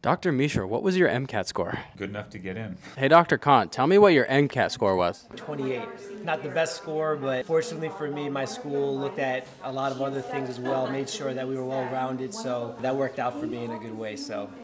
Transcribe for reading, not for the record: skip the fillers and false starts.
Dr. Mishra, what was your MCAT score? Good enough to get in. Hey, Dr. Khan, tell me what your MCAT score was. 28. Not the best score, but fortunately for me, my school looked at a lot of other things as well, made sure that we were well-rounded, so that worked out for me in a good way. So